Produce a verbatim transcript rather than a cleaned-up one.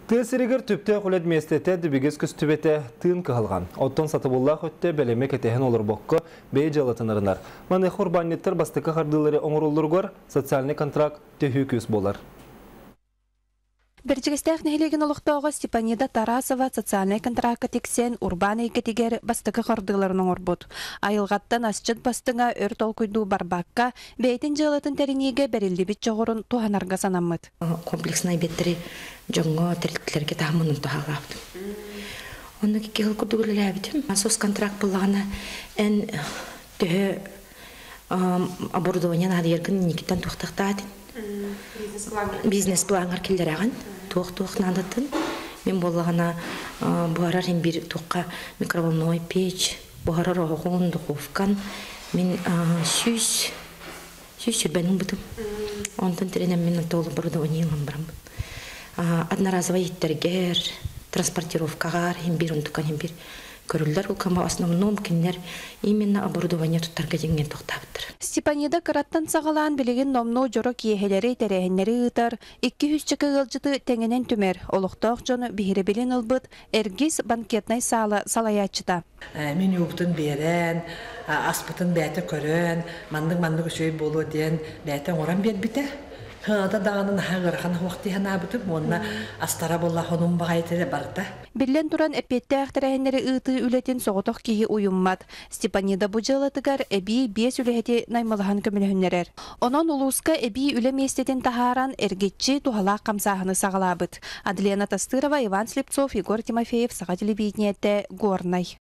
Тысырыгыр түпте құлет местете дебегіз күстүбете тыын кығылған. Оттон сатыбуллах өтте бәлеме кетехен олар боққы бей жалатынарынар. Маны құрбаннеттер бастықы қардылары оңырулырғыр социальный контракт төхі көз болар. Берчегестех нехилеген олықтауға Степанида Тарасова социальный контракт тексен урбаны екетегер бастықы қардыларының орбуд. Айылғаттан асчыт бастыңа өр толкуйду барбаққа бейтін жалатын тәрінеге бәрілді бит жоғырын туғанарға санамыд. Комплексный беттері жоңға тәріліктерге тағымының туғалапты. Оны кекел күрдігілі әбітім. Сос контракт болағына ән түхі оборудование нады еркін некеттен туқтақтадын. Бизнес планғар келдер аған, туық-туық надатын. Мен болағына бұғарар ең бір туыққа микроволновой печ, бұғарар оғын, дұқовкан. Мен сүйс, сүйс сүрбәнің бұдым. Онтын түренен мен толы оборудование елін барам. Одноразовый еттергер, транспортировкағар, ең бір ұнтыққан ең бір көрілдер. Ол кама основном кеннер именно оборудование тұттарға денген тоқтабыдыр. Степанида қыраттан сағалан білеген номну жорок ехелері тәрәхінлері ұтар, екі жүз чықы ғылжыты тәңінен түмер, олықтақ жоны бігірі білін ұлбыт, әргіз банкетнай салы салаячыда. Мен өптін берен, аспытын бәті көрін, мандың-мандың үшөй болу ден бәтін оран бер біті. Хада дағанын хағырған уақты хана бітіп, онына астара болла хонум бағайтыры барда. Биллен туран әпетті әқтірәхінлері ұты үлетін соғытық кейі ұйыммат. Степанида бұжылатығар әбей бес үләхеті наймалыған көмілігінлерер. Онан ұлысқа әбей үлеместетін тахаран әргетчі туғалақ қамсағыны сағалабыд. Аделена Тастырова, Иван Слепцов, Егор Тимофеев, Саға телевидениеті Горнай.